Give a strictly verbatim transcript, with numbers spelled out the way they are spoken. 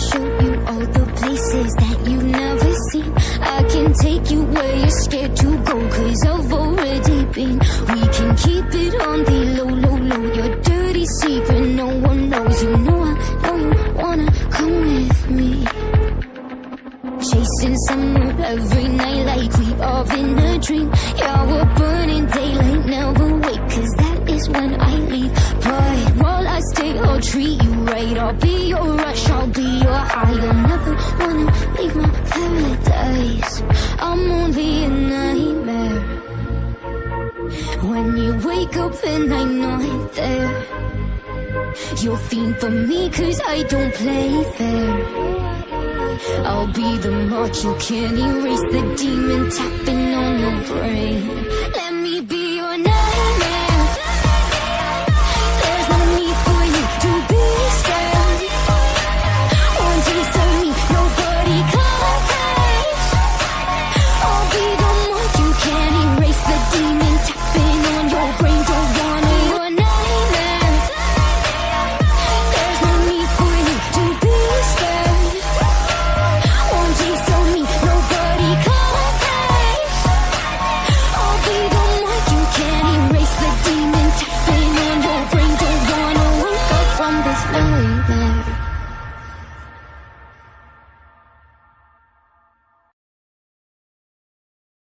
show you all the places that you've never seen. I can take you where you're scared to go, cause I've already been. We can keep it on the low, low, low. Your dirty secret no one knows. You know I know you wanna come with me. Chasing summer every night like we are in a dream. Yeah, we're burning daylight, never wake, cause that is when I leave. But while I stay, I'll treat you right. I'll be your rush, I'll be your high. You'll never wanna leave my paradise. I'm only a nightmare when you wake up and I'm not there. You'll fiend for me cause I don't play fair. I'll be the mark you can't erase, the demon tapping on your brain.